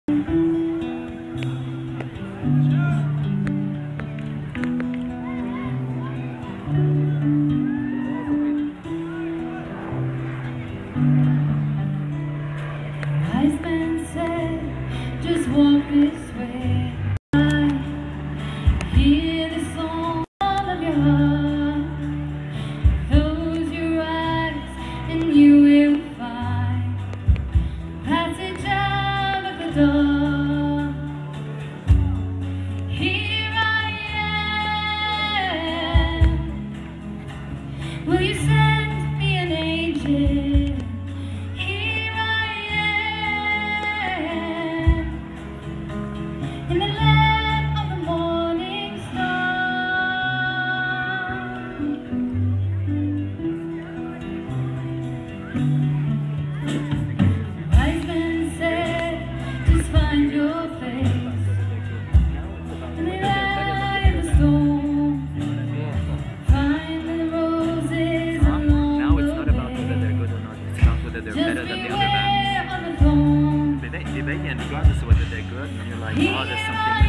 Wise men said, just walk this way. I hear the song of your heart. Close your eyes and you will find passage out of the dark. Here I am. Will you send me an angel? Here I am. In the land of the morning star. Wise men said, just find your place in the eye of the storm. Find the roses along Now it's not the about whether they're good or not. It's about whether they're better than the other bands. beware of the thorn. They regardless of whether they're good, and you're like, oh, there's something